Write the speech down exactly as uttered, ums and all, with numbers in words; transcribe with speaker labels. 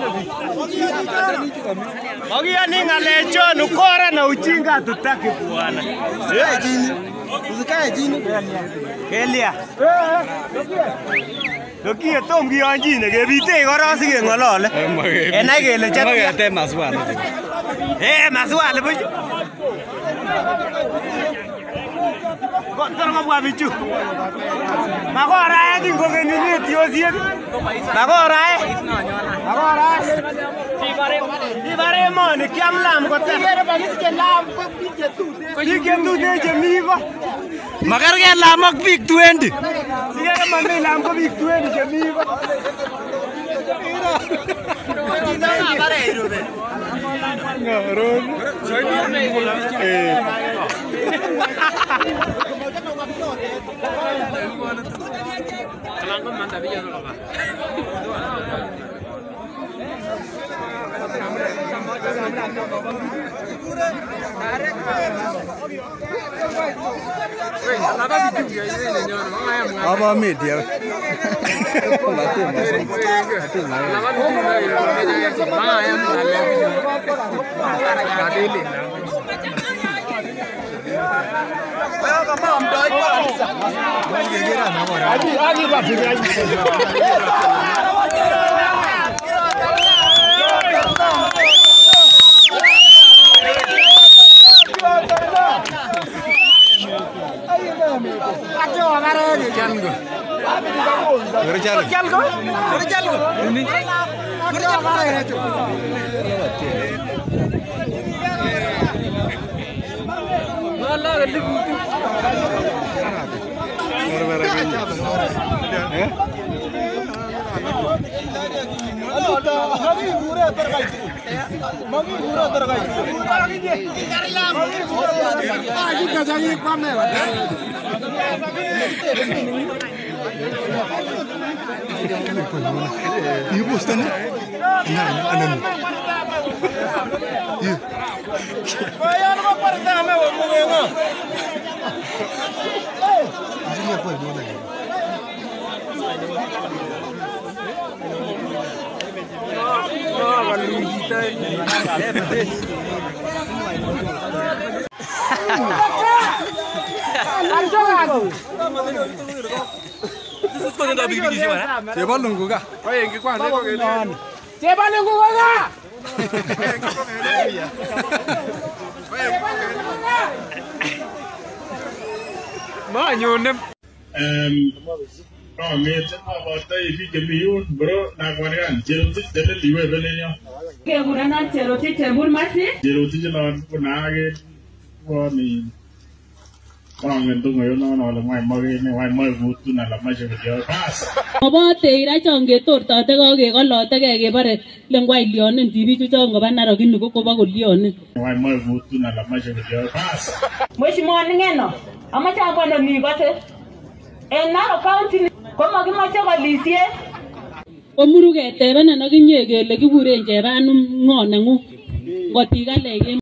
Speaker 1: Magiyani ngalecho ukora na ujinga tutaki bwana.
Speaker 2: Usikae chini. Usikae chini.
Speaker 1: Kelia. Lokie tom kiyonjine kebite kora sikengolole. Enai kele chat.
Speaker 2: Makete maswali.
Speaker 1: Eh maswali buch. Kotor mabwa bichu. Makora eti ngogeni ni tiosiek. Makora eh. Makora. Ibare ibare moni kiamlam kote. Igere bakisiche lam ko biik chetute. Biik chetute chemigo.
Speaker 2: Makerge lam ak biik twenty.
Speaker 1: Sigere mami lam ko biik twenty chemigo. Kinanga bare irube. Ngaron. Eh. Kalangkan mantap ya kalau Pak.
Speaker 2: Apa media? Ibu bostan ni? Nah, anan. Iya.
Speaker 1: Bayar apa pertama ngomongnya?
Speaker 2: Ini apa ini lagi?
Speaker 1: Oh, kalau kita ini. Langsung aku. Susko nenda bibi di mana?
Speaker 2: Coba nunggu kah?
Speaker 1: Oh, yang kikuan. Coba nunggu kah? Mau nyunem.
Speaker 3: Em, kalau macam apa tadi fikir biu, bro, nak wargan, jeruti jadi liwe belenya.
Speaker 4: Kemudian jeruti jebur masih?
Speaker 3: Jeruti jalan pun lagi, wah ni, orang yang tu ngayon orang orang main main ni, main main butuh nak lama je dia pas.
Speaker 4: Apa tera cangge tor tata kau ke kalau tata ke bare lengwai lionin T V tu cang kapan naro kini kau kau bagus lionin.
Speaker 3: Main main butuh nak lama je dia pas.
Speaker 4: Masih mau ni ngeno, ama cang apa ni base? Eh naro county, kau mau kau macam apa lisie? Omuru ke tera na nagi nyege lagi buren jeba anu ngon nangu, goti kan lagi.